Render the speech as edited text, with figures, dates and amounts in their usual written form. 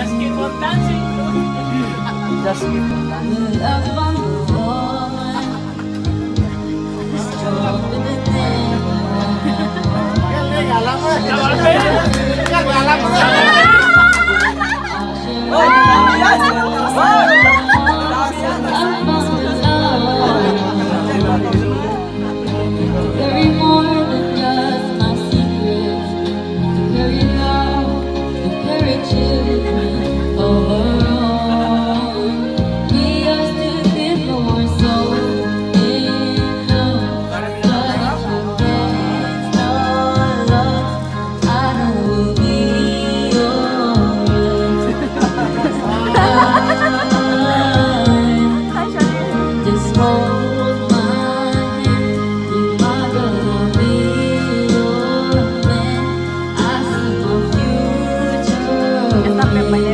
Just keep on dancing. Just keep on dancing. Carry more than just my secrets. Carry love, to carry children overall. We are still before so in love, but if you get no love, I know we'll be alright. Just hold my hand, you are gonna be your man. I see my future.